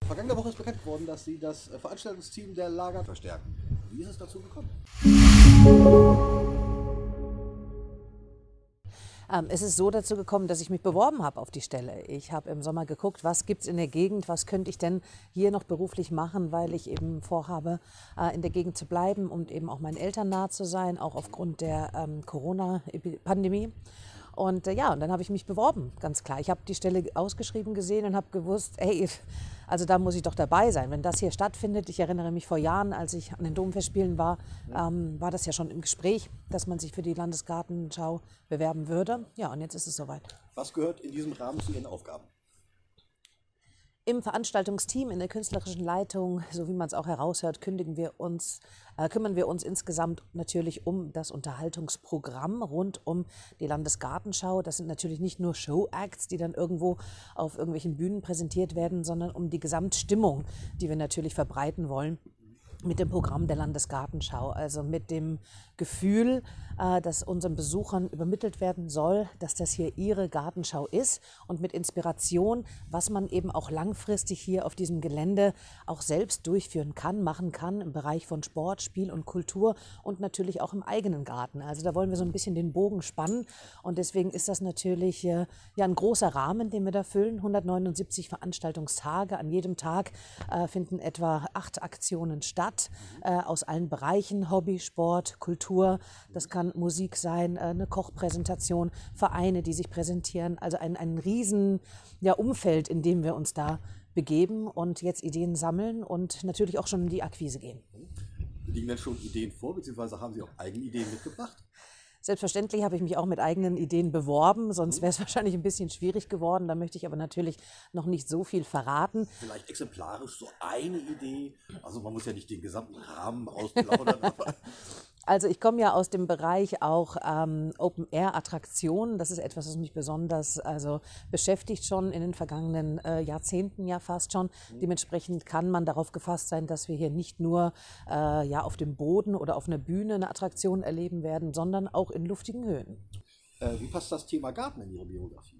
Vergangene Woche ist bekannt geworden, dass Sie das Veranstaltungsteam der Lager verstärken. Wie ist es dazu gekommen? Es ist so dazu gekommen, dass ich mich beworben habe auf die Stelle. Ich habe im Sommer geguckt, was gibt es in der Gegend, was könnte ich denn hier noch beruflich machen, weil ich eben vorhabe, in der Gegend zu bleiben und eben auch meinen Eltern nah zu sein, auch aufgrund der Corona-Pandemie. Und ja, und dann habe ich mich beworben, ganz klar. Ich habe die Stelle ausgeschrieben gesehen und habe gewusst, hey, also da muss ich doch dabei sein, wenn das hier stattfindet. Ich erinnere mich vor Jahren, als ich an den Domfestspielen war, war das ja schon im Gespräch, dass man sich für die Landesgartenschau bewerben würde. Ja, und jetzt ist es soweit. Was gehört in diesem Rahmen zu Ihren Aufgaben? Im Veranstaltungsteam, in der künstlerischen Leitung, so wie man es auch heraushört, kümmern wir uns insgesamt natürlich um das Unterhaltungsprogramm rund um die Landesgartenschau. Das sind natürlich nicht nur Show-Acts, die dann irgendwo auf irgendwelchen Bühnen präsentiert werden, sondern um die Gesamtstimmung, die wir natürlich verbreiten wollen mit dem Programm der Landesgartenschau, also mit dem Gefühl, dass unseren Besuchern übermittelt werden soll, dass das hier ihre Gartenschau ist und mit Inspiration, was man eben auch langfristig hier auf diesem Gelände auch selbst durchführen kann, machen kann im Bereich von Sport, Spiel und Kultur und natürlich auch im eigenen Garten. Also da wollen wir so ein bisschen den Bogen spannen und deswegen ist das natürlich ja ein großer Rahmen, den wir da füllen. 179 Veranstaltungstage, an jedem Tag finden etwa 8 Aktionen statt, aus allen Bereichen, Hobby, Sport, Kultur, das kann Musik sein, eine Kochpräsentation, Vereine, die sich präsentieren, also ein riesen Umfeld, in dem wir uns da begeben und jetzt Ideen sammeln und natürlich auch schon in die Akquise gehen. Liegen denn schon Ideen vor, beziehungsweise haben Sie auch eigene Ideen mitgebracht? Selbstverständlich habe ich mich auch mit eigenen Ideen beworben, sonst wäre es wahrscheinlich ein bisschen schwierig geworden. Da möchte ich aber natürlich noch nicht so viel verraten. Vielleicht exemplarisch so eine Idee. Also man muss ja nicht den gesamten Rahmen ausplaudern. Also ich komme ja aus dem Bereich auch Open-Air-Attraktionen. Das ist etwas, was mich besonders beschäftigt schon in den vergangenen Jahrzehnten ja fast schon. Dementsprechend kann man darauf gefasst sein, dass wir hier nicht nur auf dem Boden oder auf einer Bühne eine Attraktion erleben werden, sondern auch in luftigen Höhen. Wie passt das Thema Garten in Ihre Biografie?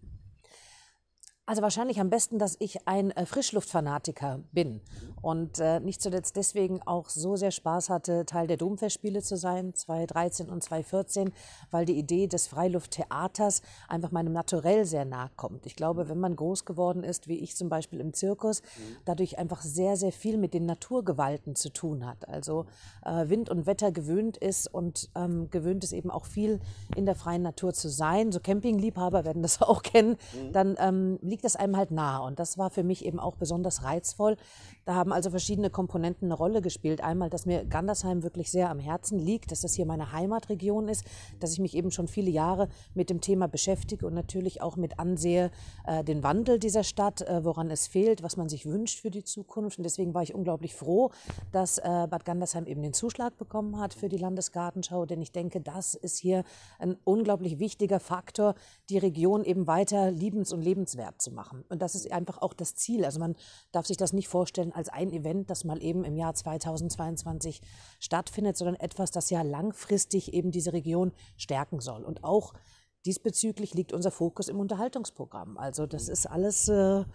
Also wahrscheinlich am besten, dass ich ein Frischluftfanatiker bin und nicht zuletzt deswegen auch so sehr Spaß hatte, Teil der Domfestspiele zu sein, 2013 und 2014, weil die Idee des Freilufttheaters einfach meinem Naturell sehr nahe kommt. Ich glaube, wenn man groß geworden ist, wie ich zum Beispiel im Zirkus, dadurch einfach sehr, sehr viel mit den Naturgewalten zu tun hat. Also Wind und Wetter gewöhnt ist und gewöhnt ist eben auch viel in der freien Natur zu sein. So Campingliebhaber werden das auch kennen, dann liegt das einem halt nahe. Und das war für mich eben auch besonders reizvoll. Da haben also verschiedene Komponenten eine Rolle gespielt. Einmal, dass mir Gandersheim wirklich sehr am Herzen liegt, dass das hier meine Heimatregion ist, dass ich mich eben schon viele Jahre mit dem Thema beschäftige und natürlich auch mit ansehe, den Wandel dieser Stadt, woran es fehlt, was man sich wünscht für die Zukunft. Und deswegen war ich unglaublich froh, dass Bad Gandersheim eben den Zuschlag bekommen hat für die Landesgartenschau, denn ich denke, das ist hier ein unglaublich wichtiger Faktor, die Region eben weiter liebens- und lebenswert zu machen. Und das ist einfach auch das Ziel. Also man darf sich das nicht vorstellen als ein Event, das mal eben im Jahr 2022 stattfindet, sondern etwas, das ja langfristig eben diese Region stärken soll. Und auch diesbezüglich liegt unser Fokus im Unterhaltungsprogramm. Also das ist alles,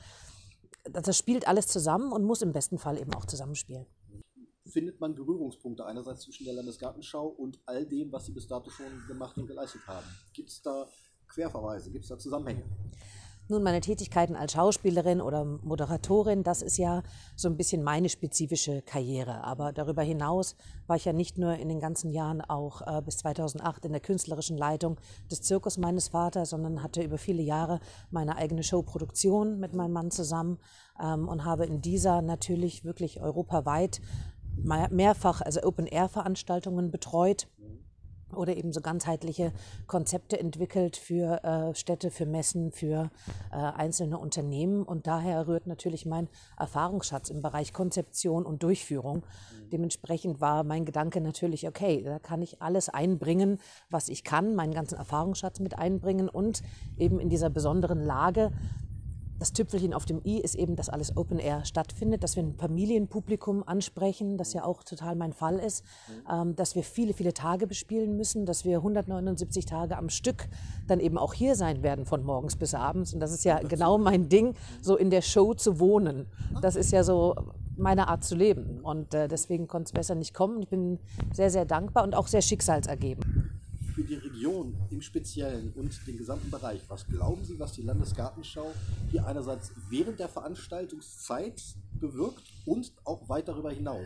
das spielt alles zusammen und muss im besten Fall eben auch zusammenspielen. Findet man Berührungspunkte einerseits zwischen der Landesgartenschau und all dem, was Sie bis dato schon gemacht und geleistet haben? Gibt es da Querverweise, gibt es da Zusammenhänge? Nun, meine Tätigkeiten als Schauspielerin oder Moderatorin, das ist ja so ein bisschen meine spezifische Karriere. Aber darüber hinaus war ich ja nicht nur in den ganzen Jahren auch bis 2008 in der künstlerischen Leitung des Zirkus meines Vaters, sondern hatte über viele Jahre meine eigene Showproduktion mit meinem Mann zusammen und habe in dieser natürlich wirklich europaweit mehrfach Open-Air-Veranstaltungen betreut. Oder eben so ganzheitliche Konzepte entwickelt für Städte, für Messen, für einzelne Unternehmen. Und daher rührt natürlich mein Erfahrungsschatz im Bereich Konzeption und Durchführung. Dementsprechend war mein Gedanke natürlich, okay, da kann ich alles einbringen, was ich kann, meinen ganzen Erfahrungsschatz mit einbringen und eben in dieser besonderen Lage das Tüpfelchen auf dem i ist eben, dass alles Open Air stattfindet, dass wir ein Familienpublikum ansprechen, das ja auch total mein Fall ist, dass wir viele, viele Tage bespielen müssen, dass wir 179 Tage am Stück dann eben auch hier sein werden, von morgens bis abends. Und das ist ja genau mein Ding, so in der Show zu wohnen. Das ist ja so meine Art zu leben. Und deswegen konnte es besser nicht kommen. Ich bin sehr, sehr dankbar und auch sehr schicksalsergeben. Für die Region im Speziellen und den gesamten Bereich, was glauben Sie, was die Landesgartenschau hier einerseits während der Veranstaltungszeit bewirkt und auch weit darüber hinaus?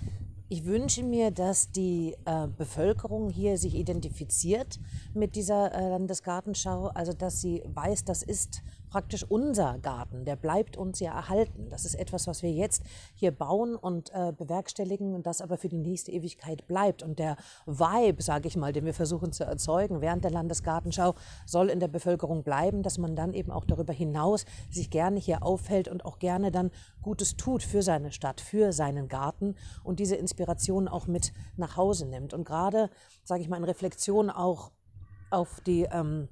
Ich wünsche mir, dass die Bevölkerung hier sich identifiziert mit dieser Landesgartenschau, also dass sie weiß, das ist praktisch unser Garten, der bleibt uns ja erhalten. Das ist etwas, was wir jetzt hier bauen und bewerkstelligen und das aber für die nächste Ewigkeit bleibt. Und der Vibe, sage ich mal, den wir versuchen zu erzeugen während der Landesgartenschau, soll in der Bevölkerung bleiben, dass man dann eben auch darüber hinaus sich gerne hier aufhält und auch gerne dann Gutes tut für seine Stadt, für seinen Garten und diese Inspiration auch mit nach Hause nimmt. Und gerade, sage ich mal, in Reflexion auch auf die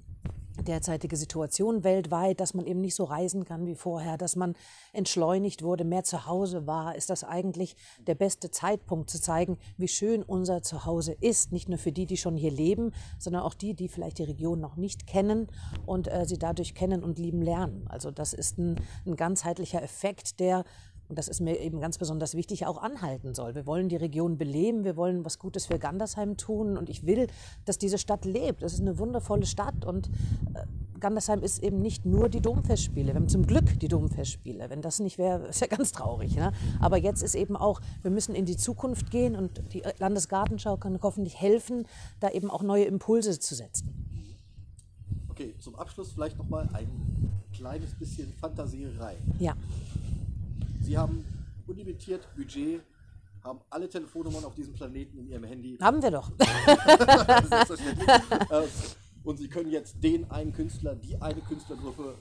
derzeitige Situation weltweit, dass man eben nicht so reisen kann wie vorher, dass man entschleunigt wurde, mehr zu Hause war, ist das eigentlich der beste Zeitpunkt zu zeigen, wie schön unser Zuhause ist. Nicht nur für die, die schon hier leben, sondern auch die, die vielleicht die Region noch nicht kennen und sie dadurch kennen und lieben lernen. Also das ist ein ganzheitlicher Effekt, der, und das ist mir eben ganz besonders wichtig, auch anhalten soll. Wir wollen die Region beleben, wir wollen was Gutes für Gandersheim tun und ich will, dass diese Stadt lebt. Es ist eine wundervolle Stadt und Gandersheim ist eben nicht nur die Domfestspiele. Wir haben zum Glück die Domfestspiele. Wenn das nicht wäre, ist ja ganz traurig. Ne? Aber jetzt ist eben auch, wir müssen in die Zukunft gehen und die Landesgartenschau kann hoffentlich helfen, da eben auch neue Impulse zu setzen. Okay, zum Abschluss vielleicht nochmal ein kleines bisschen Fantasierei. Ja. Sie haben unlimitiert Budget, haben alle Telefonnummern auf diesem Planeten in Ihrem Handy. Haben wir doch. Selbstverständlich. Und Sie können jetzt den einen Künstler, die eine Künstlergruppe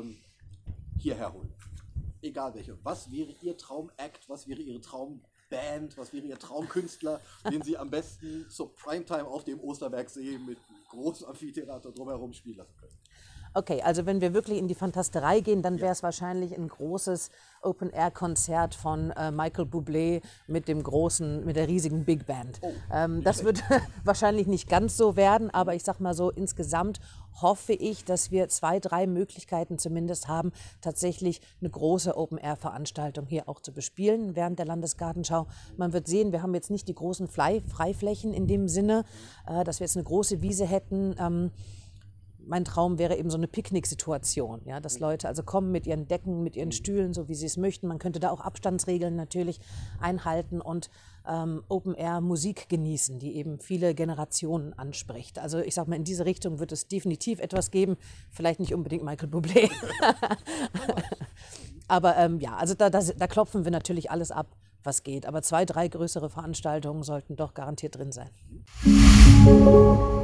hierher holen. Egal welche. Was wäre Ihr Traumact, was wäre Ihre Traumband, was wäre Ihr Traumkünstler, den Sie am besten zur Primetime auf dem Osterbergsee mit einem großen Amphitheater drumherum spielen lassen können? Okay, also wenn wir wirklich in die Fantasterei gehen, dann wäre es wahrscheinlich ein großes Open-Air-Konzert von Michael Bublé mit der riesigen Big Band. Das wird wahrscheinlich nicht ganz so werden, aber ich sag mal so, insgesamt hoffe ich, dass wir 2, 3 Möglichkeiten zumindest haben, tatsächlich eine große Open-Air-Veranstaltung hier auch zu bespielen während der Landesgartenschau. Man wird sehen, wir haben jetzt nicht die großen Freiflächen in dem Sinne, dass wir jetzt eine große Wiese hätten. Mein Traum wäre eben so eine Picknick-Situation, ja, dass Leute also kommen mit ihren Decken, mit ihren Stühlen, so wie sie es möchten. Man könnte da auch Abstandsregeln natürlich einhalten und Open-Air-Musik genießen, die eben viele Generationen anspricht. Also ich sage mal, in diese Richtung wird es definitiv etwas geben, vielleicht nicht unbedingt Michael Bublé. Aber ja, also da klopfen wir natürlich alles ab, was geht. Aber 2, 3 größere Veranstaltungen sollten doch garantiert drin sein.